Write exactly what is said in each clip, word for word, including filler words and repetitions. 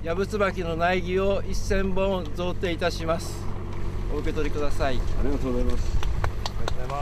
ヤブツバキの苗木をせんぼん贈呈いたします。お受け取りください。 ありがとうございます。 ありがとうございます。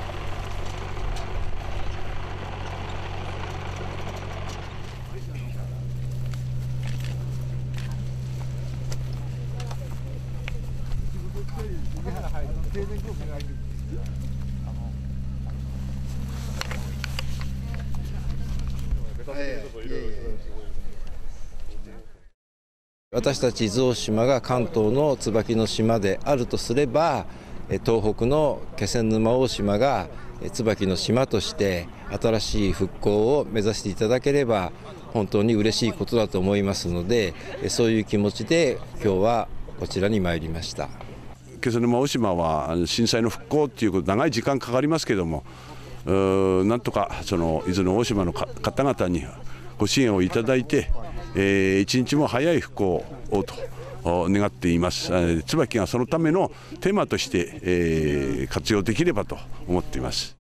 私たち伊豆大島が関東の椿の島であるとすれば、東北の気仙沼大島が椿の島として新しい復興を目指していただければ本当に嬉しいことだと思いますので、そういう気持ちで今日はこちらに参りました。 気仙沼大島は震災の復興っていうこと長い時間かかりますけども、なんとかその伊豆の大島の方々にご支援をいただいて、えー、一日も早い復興をと願っています。椿がそのためのテーマとして、えー、活用できればと思っています。